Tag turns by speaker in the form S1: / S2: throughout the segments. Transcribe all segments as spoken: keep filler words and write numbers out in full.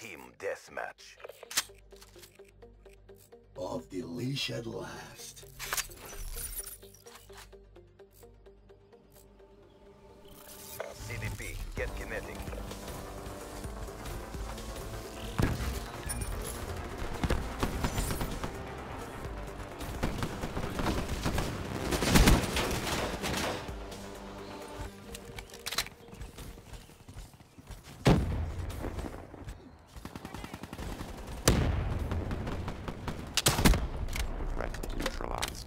S1: Team deathmatch.
S2: Off the leash at last.
S1: C D P, get kinetic.
S3: Neutralized.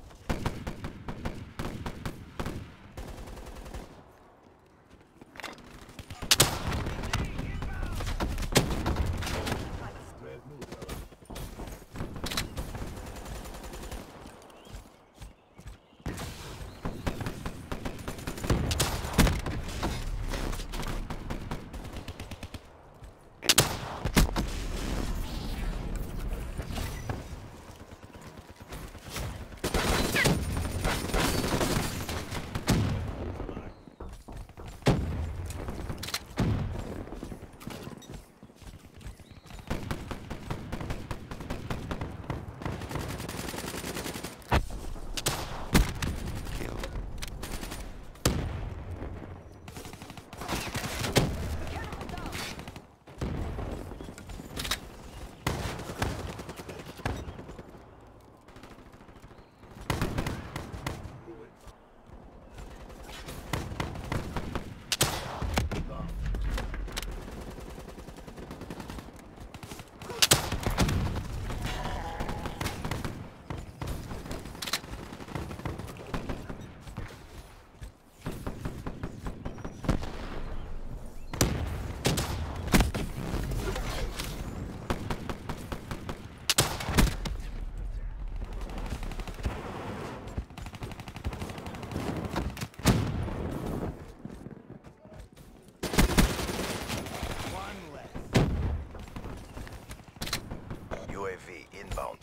S1: U A V inbound.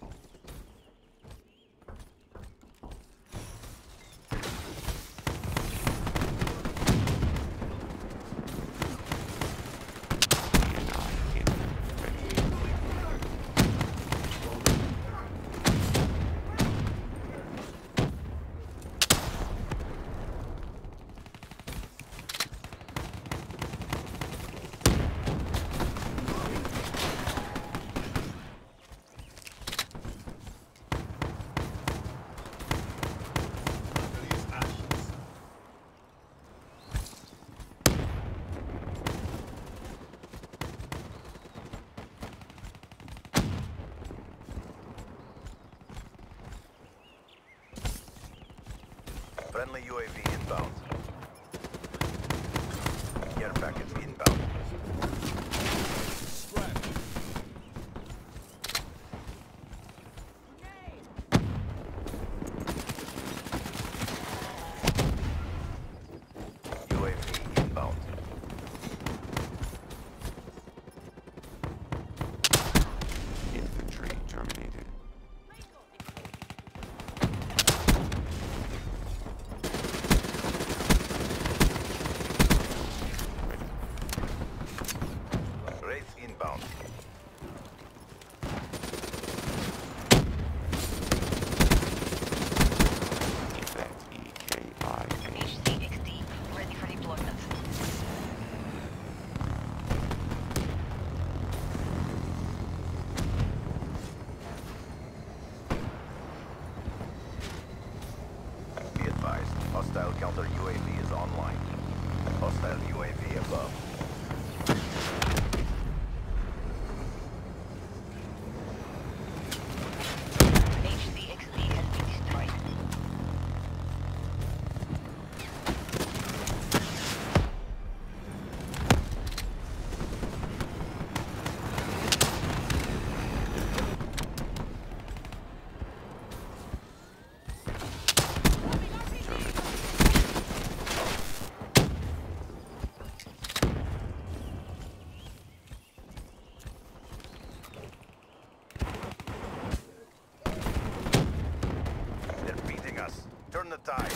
S1: Friendly U A V inbound. Care package inbound. U A V inbound.
S3: Infantry terminated.
S1: Wraith inbound.
S3: Effect E K I A.
S4: H C X D, ready for deployment.
S1: Be advised, hostile counter U A V is online. Hostile U A V above.
S4: H C X D has been destroyed.
S1: They're beating us. Turn the tide.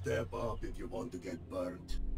S2: Step up if you want to get burnt.